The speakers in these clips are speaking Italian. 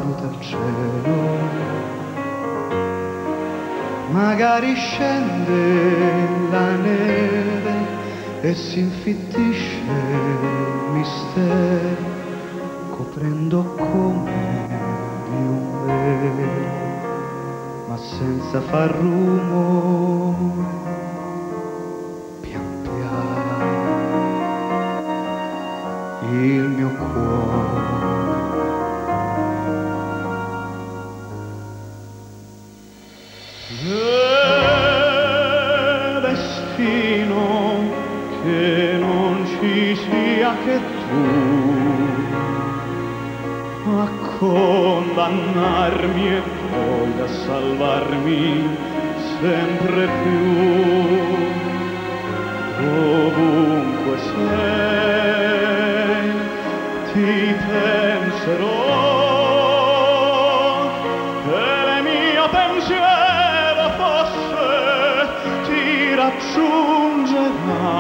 scruta il cielo, magari scende la neve e si infittisce il mistero, coprendo come di un velo, ma senza far rumore, pian piano il mio cuore destino che non ci sia che tu a condannarmi e poi a salvarmi sempre più. Ovunque sei ti penserò e il mio pensiero forse ti raggiungerà,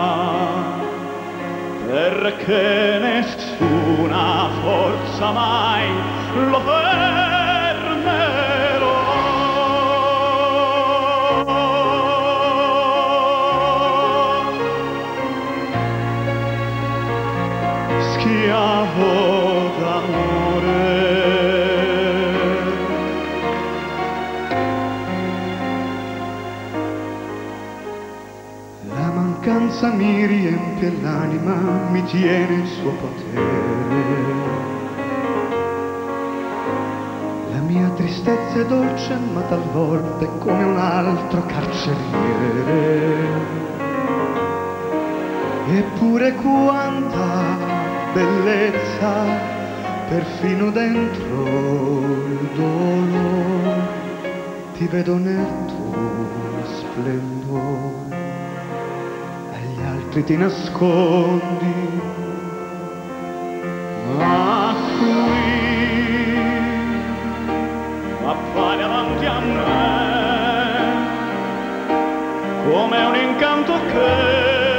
perché nessuna forza mai lo fermerò. Schiavo d'amore, la mancanza mi riempie l'anima, mi tiene il suo potere. La mia tristezza è dolce, ma talvolta è come un altro carceriere. Eppure quanta bellezza, perfino dentro il dolore, ti vedo nel tuo splendore, agli altri ti nascondi, ma qui appare avanti a me come un incanto che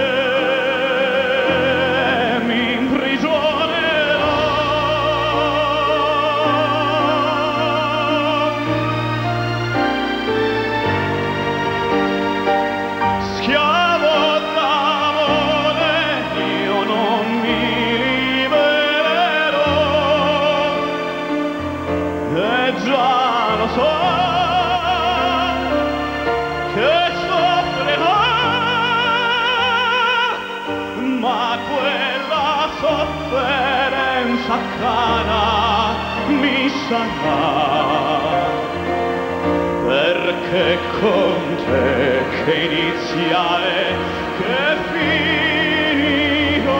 cara mi sarà, perché con te che iniziare che finirò.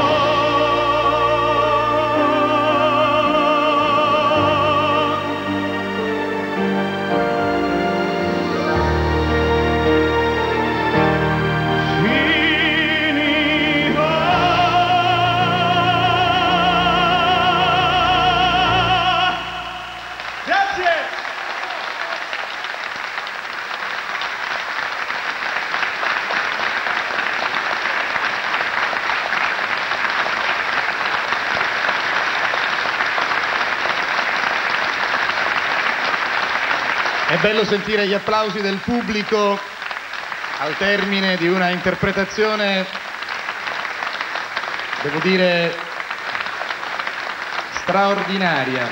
È bello sentire gli applausi del pubblico al termine di una interpretazione, devo dire, straordinaria.